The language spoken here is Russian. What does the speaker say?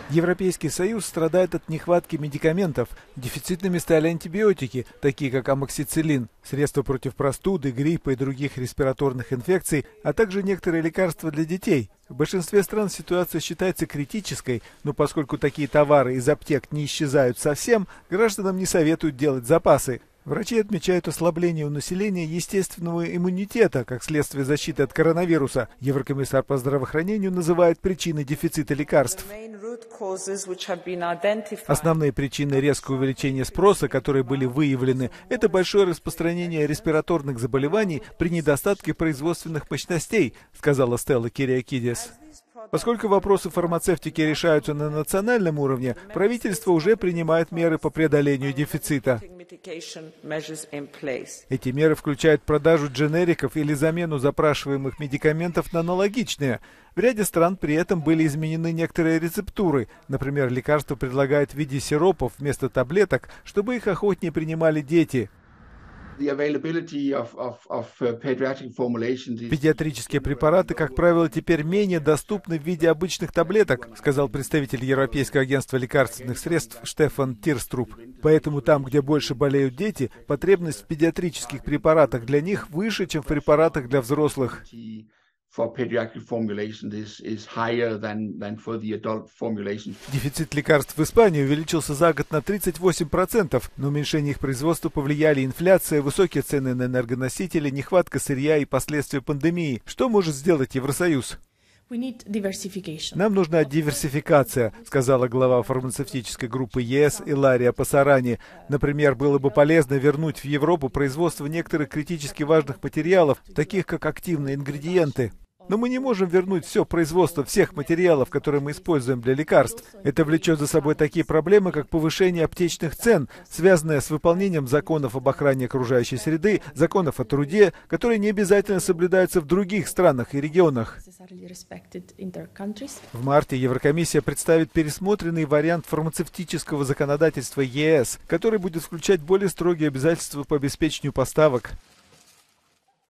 Европейский Союз страдает от нехватки медикаментов. Дефицитными стали антибиотики, такие как амоксициллин, средства против простуды, гриппа и других респираторных инфекций, а также некоторые лекарства для детей. В большинстве стран ситуация считается критической, но поскольку такие товары из аптек не исчезают совсем, гражданам не советуют делать запасы. Врачи отмечают ослабление у населения естественного иммунитета как следствие защиты от коронавируса. Еврокомиссар по здравоохранению называет причиной дефицита лекарств. Основные причины резкого увеличения спроса, которые были выявлены, это большое распространение респираторных заболеваний при недостатке производственных мощностей, сказала Стелла Кириакидис. Поскольку вопросы фармацевтики решаются на национальном уровне, правительство уже принимает меры по преодолению дефицита. Эти меры включают продажу дженериков или замену запрашиваемых медикаментов на аналогичные. В ряде стран при этом были изменены некоторые рецептуры. Например, лекарства предлагают в виде сиропов вместо таблеток, чтобы их охотнее принимали дети. Педиатрические препараты, как правило, теперь менее доступны в виде обычных таблеток, сказал представитель Европейского агентства лекарственных средств Штефан Тирструп. Поэтому там, где больше болеют дети, потребность в педиатрических препаратах для них выше, чем в препаратах для взрослых. Дефицит лекарств в Испании увеличился за год на 38%. На уменьшение их производства повлияли инфляция, высокие цены на энергоносители, нехватка сырья и последствия пандемии. Что может сделать Евросоюз? Нам нужна диверсификация, сказала глава фармацевтической группы ЕС Илария Пасарани. Например, было бы полезно вернуть в Европу производство некоторых критически важных материалов, таких как активные ингредиенты. Но мы не можем вернуть все производство всех материалов, которые мы используем для лекарств. Это влечет за собой такие проблемы, как повышение аптечных цен, связанное с выполнением законов об охране окружающей среды, законов о труде, которые не обязательно соблюдаются в других странах и регионах. В марте Еврокомиссия представит пересмотренный вариант фармацевтического законодательства ЕС, который будет включать более строгие обязательства по обеспечению поставок.